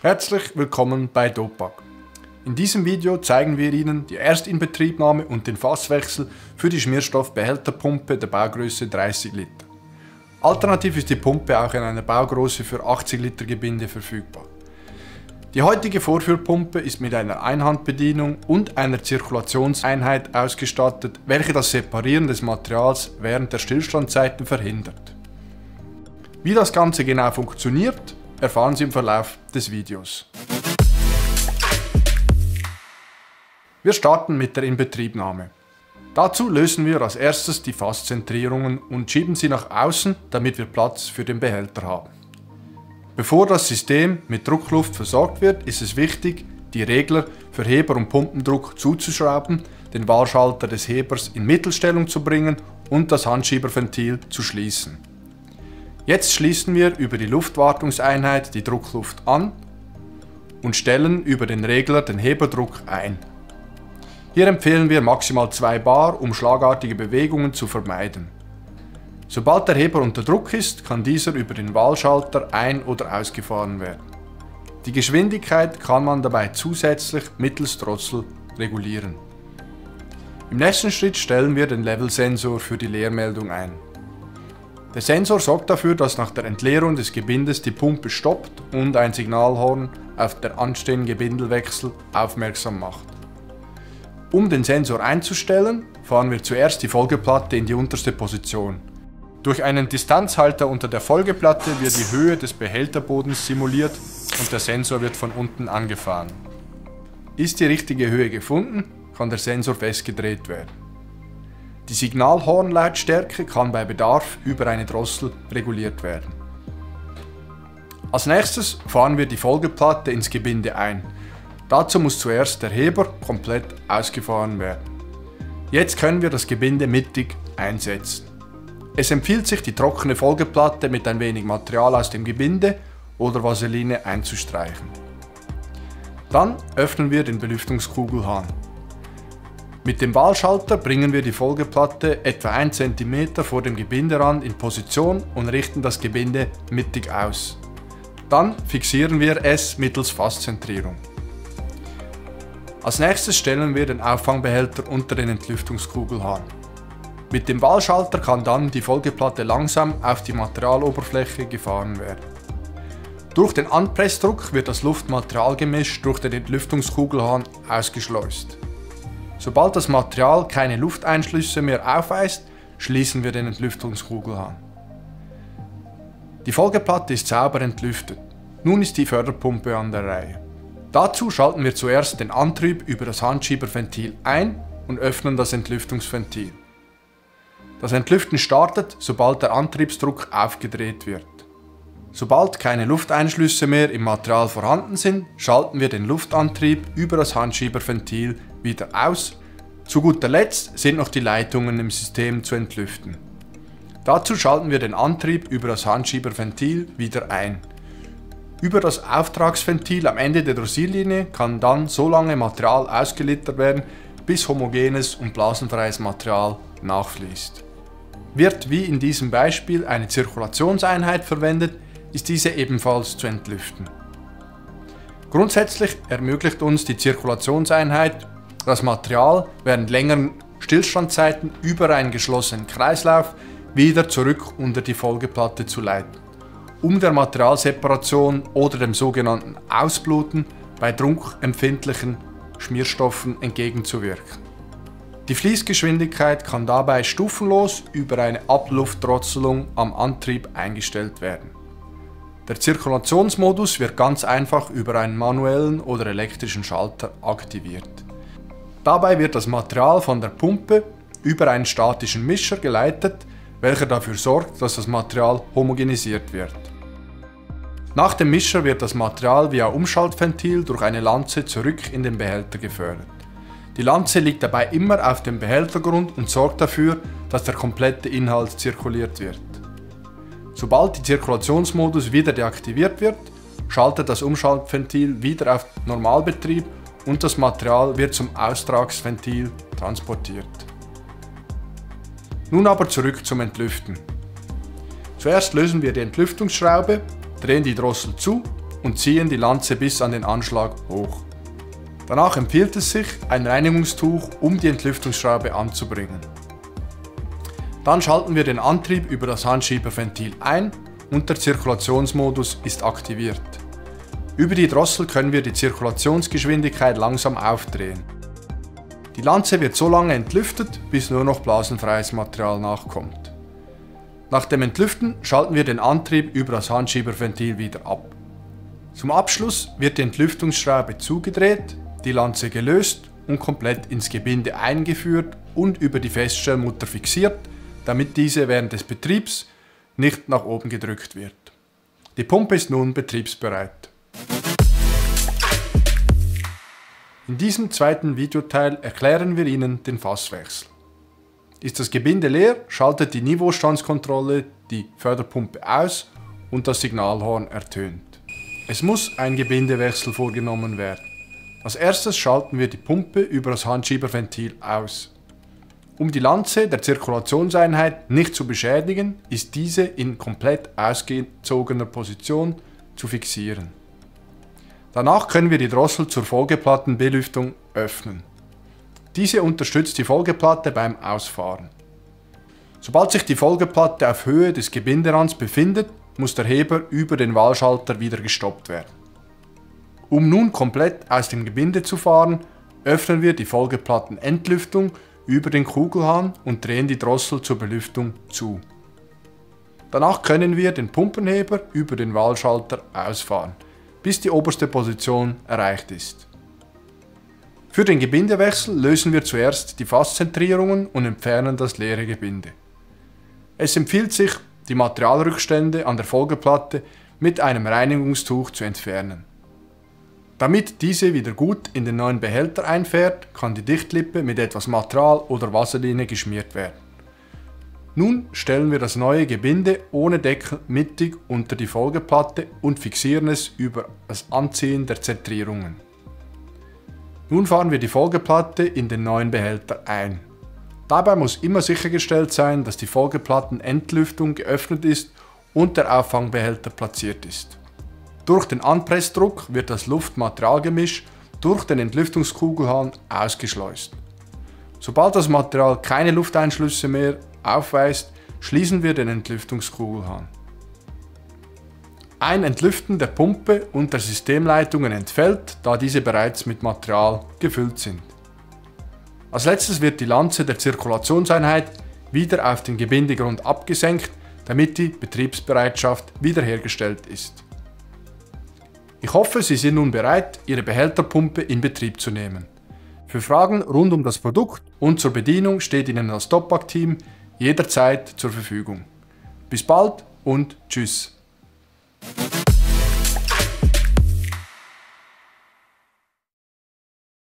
Herzlich willkommen bei Dopak. In diesem Video zeigen wir Ihnen die Erstinbetriebnahme und den Fasswechsel für die Schmierstoffbehälterpumpe der Baugröße 30 Liter. Alternativ ist die Pumpe auch in einer Baugröße für 80 Liter Gebinde verfügbar. Die heutige Vorführpumpe ist mit einer Einhandbedienung und einer Zirkulationseinheit ausgestattet, welche das Separieren des Materials während der Stillstandzeiten verhindert. Wie das Ganze genau funktioniert, erfahren Sie im Verlauf des Videos. Wir starten mit der Inbetriebnahme. Dazu lösen wir als erstes die Fasszentrierungen und schieben sie nach außen, damit wir Platz für den Behälter haben. Bevor das System mit Druckluft versorgt wird, ist es wichtig, die Regler für Heber- und Pumpendruck zuzuschrauben, den Wahlschalter des Hebers in Mittelstellung zu bringen und das Handschieberventil zu schließen. Jetzt schließen wir über die Luftwartungseinheit die Druckluft an und stellen über den Regler den Heberdruck ein. Hier empfehlen wir maximal 2 bar, um schlagartige Bewegungen zu vermeiden. Sobald der Heber unter Druck ist, kann dieser über den Wahlschalter ein- oder ausgefahren werden. Die Geschwindigkeit kann man dabei zusätzlich mittels Drossel regulieren. Im nächsten Schritt stellen wir den Levelsensor für die Leermeldung ein. Der Sensor sorgt dafür, dass nach der Entleerung des Gebindes die Pumpe stoppt und ein Signalhorn auf den anstehenden Gebindelwechsel aufmerksam macht. Um den Sensor einzustellen, fahren wir zuerst die Folgeplatte in die unterste Position. Durch einen Distanzhalter unter der Folgeplatte wird die Höhe des Behälterbodens simuliert und der Sensor wird von unten angefahren. Ist die richtige Höhe gefunden, kann der Sensor festgedreht werden. Die Signalhornlautstärke kann bei Bedarf über eine Drossel reguliert werden. Als nächstes fahren wir die Folgeplatte ins Gebinde ein. Dazu muss zuerst der Heber komplett ausgefahren werden. Jetzt können wir das Gebinde mittig einsetzen. Es empfiehlt sich, die trockene Folgeplatte mit ein wenig Material aus dem Gebinde oder Vaseline einzustreichen. Dann öffnen wir den Belüftungskugelhahn. Mit dem Wahlschalter bringen wir die Folgeplatte etwa 1 cm vor dem Gebinderand in Position und richten das Gebinde mittig aus. Dann fixieren wir es mittels Fasszentrierung. Als nächstes stellen wir den Auffangbehälter unter den Entlüftungskugelhahn. Mit dem Wahlschalter kann dann die Folgeplatte langsam auf die Materialoberfläche gefahren werden. Durch den Anpressdruck wird das Luftmaterialgemisch durch den Entlüftungskugelhahn ausgeschleust. Sobald das Material keine Lufteinschlüsse mehr aufweist, schließen wir den Entlüftungskugelhahn. Die Folgeplatte ist sauber entlüftet. Nun ist die Förderpumpe an der Reihe. Dazu schalten wir zuerst den Antrieb über das Handschieberventil ein und öffnen das Entlüftungsventil. Das Entlüften startet, sobald der Antriebsdruck aufgedreht wird. Sobald keine Lufteinschlüsse mehr im Material vorhanden sind, schalten wir den Luftantrieb über das Handschieberventil wieder aus. Zu guter Letzt sind noch die Leitungen im System zu entlüften. Dazu schalten wir den Antrieb über das Handschieberventil wieder ein. Über das Auftragsventil am Ende der Drossillinie kann dann so lange Material ausgelittert werden, bis homogenes und blasenfreies Material nachfließt. Wird wie in diesem Beispiel eine Zirkulationseinheit verwendet, ist diese ebenfalls zu entlüften. Grundsätzlich ermöglicht uns die Zirkulationseinheit, das Material während längeren Stillstandzeiten über einen geschlossenen Kreislauf wieder zurück unter die Folgeplatte zu leiten, um der Materialseparation oder dem sogenannten Ausbluten bei druckempfindlichen Schmierstoffen entgegenzuwirken. Die Fließgeschwindigkeit kann dabei stufenlos über eine Abluftdrosselung am Antrieb eingestellt werden. Der Zirkulationsmodus wird ganz einfach über einen manuellen oder elektrischen Schalter aktiviert. Dabei wird das Material von der Pumpe über einen statischen Mischer geleitet, welcher dafür sorgt, dass das Material homogenisiert wird. Nach dem Mischer wird das Material via Umschaltventil durch eine Lanze zurück in den Behälter gefördert. Die Lanze liegt dabei immer auf dem Behältergrund und sorgt dafür, dass der komplette Inhalt zirkuliert wird. Sobald der Zirkulationsmodus wieder deaktiviert wird, schaltet das Umschaltventil wieder auf Normalbetrieb und das Material wird zum Austragsventil transportiert. Nun aber zurück zum Entlüften. Zuerst lösen wir die Entlüftungsschraube, drehen die Drossel zu und ziehen die Lanze bis an den Anschlag hoch. Danach empfiehlt es sich, ein Reinigungstuch um die Entlüftungsschraube anzubringen. Dann schalten wir den Antrieb über das Handschieberventil ein und der Zirkulationsmodus ist aktiviert. Über die Drossel können wir die Zirkulationsgeschwindigkeit langsam aufdrehen. Die Lanze wird so lange entlüftet, bis nur noch blasenfreies Material nachkommt. Nach dem Entlüften schalten wir den Antrieb über das Handschieberventil wieder ab. Zum Abschluss wird die Entlüftungsschraube zugedreht, die Lanze gelöst und komplett ins Gebinde eingeführt und über die Feststellmutter fixiert, damit diese während des Betriebs nicht nach oben gedrückt wird. Die Pumpe ist nun betriebsbereit. In diesem zweiten Videoteil erklären wir Ihnen den Fasswechsel. Ist das Gebinde leer, schaltet die Niveaustandskontrolle die Förderpumpe aus und das Signalhorn ertönt. Es muss ein Gebindewechsel vorgenommen werden. Als erstes schalten wir die Pumpe über das Handschieberventil aus. Um die Lanze der Zirkulationseinheit nicht zu beschädigen, ist diese in komplett ausgezogener Position zu fixieren. Danach können wir die Drossel zur Folgeplattenbelüftung öffnen. Diese unterstützt die Folgeplatte beim Ausfahren. Sobald sich die Folgeplatte auf Höhe des Gebinderands befindet, muss der Heber über den Wahlschalter wieder gestoppt werden. Um nun komplett aus dem Gebinde zu fahren, öffnen wir die Folgeplattenentlüftung über den Kugelhahn und drehen die Drossel zur Belüftung zu. Danach können wir den Pumpenheber über den Wahlschalter ausfahren, bis die oberste Position erreicht ist. Für den Gebindewechsel lösen wir zuerst die Fasszentrierungen und entfernen das leere Gebinde. Es empfiehlt sich, die Materialrückstände an der Folgeplatte mit einem Reinigungstuch zu entfernen. Damit diese wieder gut in den neuen Behälter einfährt, kann die Dichtlippe mit etwas Material oder Vaseline geschmiert werden. Nun stellen wir das neue Gebinde ohne Deckel mittig unter die Folgeplatte und fixieren es über das Anziehen der Zentrierungen. Nun fahren wir die Folgeplatte in den neuen Behälter ein. Dabei muss immer sichergestellt sein, dass die Folgeplattenentlüftung geöffnet ist und der Auffangbehälter platziert ist. Durch den Anpressdruck wird das Luft-Material-Gemisch durch den Entlüftungskugelhahn ausgeschleust. Sobald das Material keine Lufteinschlüsse mehr aufweist, schließen wir den Entlüftungskugelhahn. Ein Entlüften der Pumpe und der Systemleitungen entfällt, da diese bereits mit Material gefüllt sind. Als letztes wird die Lanze der Zirkulationseinheit wieder auf den Gebindegrund abgesenkt, damit die Betriebsbereitschaft wiederhergestellt ist. Ich hoffe, Sie sind nun bereit, Ihre Behälterpumpe in Betrieb zu nehmen. Für Fragen rund um das Produkt und zur Bedienung steht Ihnen das Dopac-Team jederzeit zur Verfügung. Bis bald und tschüss.